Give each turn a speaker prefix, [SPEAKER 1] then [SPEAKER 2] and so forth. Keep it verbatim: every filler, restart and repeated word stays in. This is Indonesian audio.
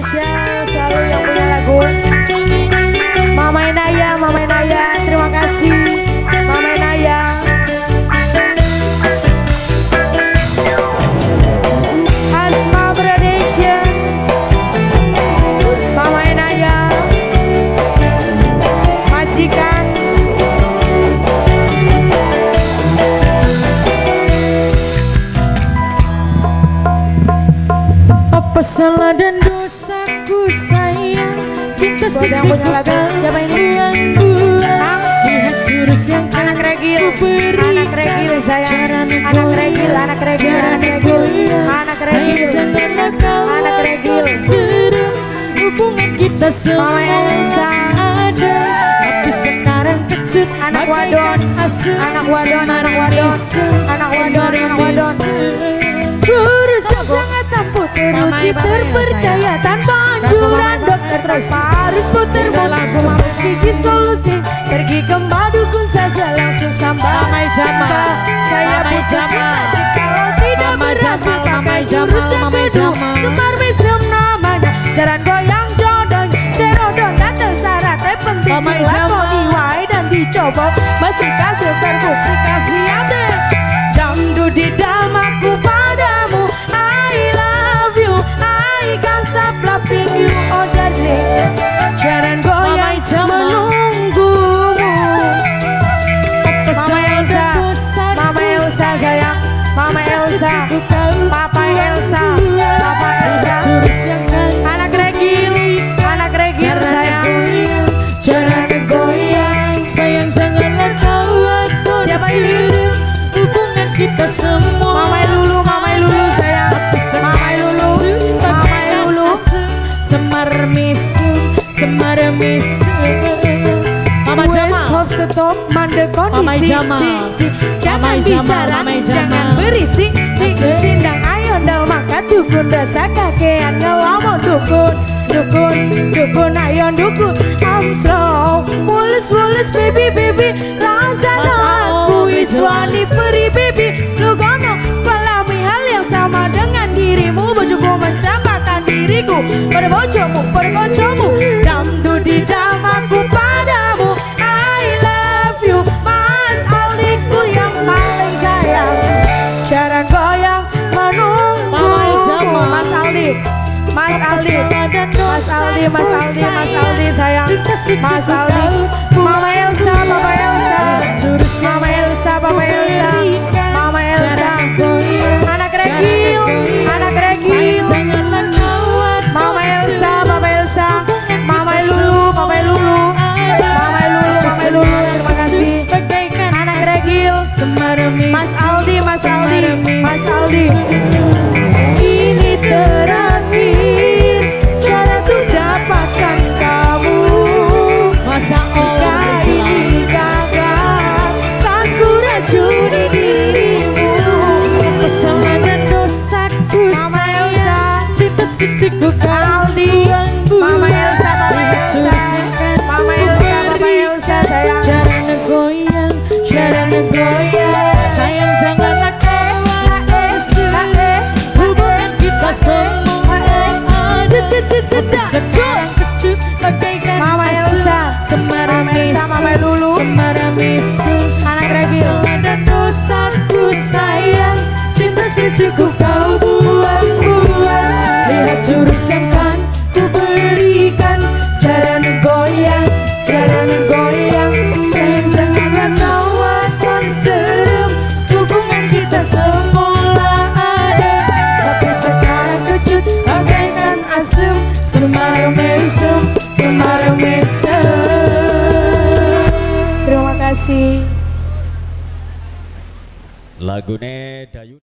[SPEAKER 1] spesial selalu yang punya lagu. Mama Inaya, Mama Inaya, terima kasih Mama Inaya. Asma Production, Mama Inaya, majikan. Apa salah dan dosaku sayang, cinta sejak siapa ini? Lihat jurus yang anak regil, anak regil sayang, anak regil, anak regil, anak regil, anak regil, anak regil. Serem hubungan kita semua ada, tapi sekarang kecut. Anak wadon, anak wadon, anak wadon, anak wadon, anak wadon. Jurus yang sangat ampuh, teruji terpercaya tanpa anjuran dokter, terus harus puter-puter sisi solusi. Pergi ke madukun saja langsung sampai jamaah. Saya butuh cinta kalau tidak berhasil pakai jurus yang kedua. Semar mesem namanya, jalan goyang jodoh, cerodon dan tersyarat. Penting dilapor, diwai dan dicoba, mesti kasih terbukti kasih ada. Damdu di dalam aku padamu, I love you, I can't stop loving you, oh darling. Jalan goyang menunggumu. Mama Elsa, Mama Elsa sayang, Mama Elsa, Papa Elsa, Papa Elsa. Anak regil, anak regil sayang. Jalan goyang sayang, janganlah kau atur. Siapa ini? Hubungan kita semua. Mama Lulu, Mama Lulu sayang, Mama Lulu, Mama Lulu. Semar misu, semar misu. Mama Jama, hop stop, mandek kondisi. Jangan bicara, jangan berisik. Sindang ayo ndang maka dukun rasa kakean ngelamun dukun, dukun, dukun ayo dukun. I'm slow, mulus mulus baby baby, laksana aku iswani peri baby. Lu gono alami hal yang sama dengan dirimu, bojoku mencampakkan diriku pada bojomu, pada kocomu. Damdu di dalam aku padamu, I love you, Mas Aldiku yang paling sayang. Jalan goyang menunggu. Mas Aldi, Mas Aldi, Mas Aldi, Mas Aldi, Mas Aldi sayang, Mas Aldi. Mama Elsa, Papa Elsa, Mama Elsa, Papa Elsa, Mama Elsa. Anak regil, anak regil. Mama Elsa, Papa Elsa, Mama Lulu, Papa Lulu, Mama Lulu, Papa Lulu. Terima kasih. Anak regil, Mas Aldi, Mas Aldi, Mas Aldi. Ini terakhir cara untuk dapatkan kamu. Masa jika ini gagal, tak ku racuni dirimu. Kesalahan dan dosaku sayang, cinta sejengku Aldi. Mama Elsa, Papa Elsa, Mama Elsa, Papa Elsa sayang. Jangan goyang, jangan goyang sayang, janganlah kau asyik. Hubungan kita semua ada, sekarang kecut bagaikan Mama Elsa, Semara Elsa, Mama Lulu, Semara Misu. Anak regil dan dosaku sayang, cinta secukup kau buang-buang. Lihat jurus yang kan ku berikan, jalan goyang, jalan goyang sayang, janganlah kau akan serem. Hubungan kita semula ada, tapi sekarang kecut bagaikan asem. Semar mesem, semar mesem. Terima kasih.
[SPEAKER 2] Lagune Dayu.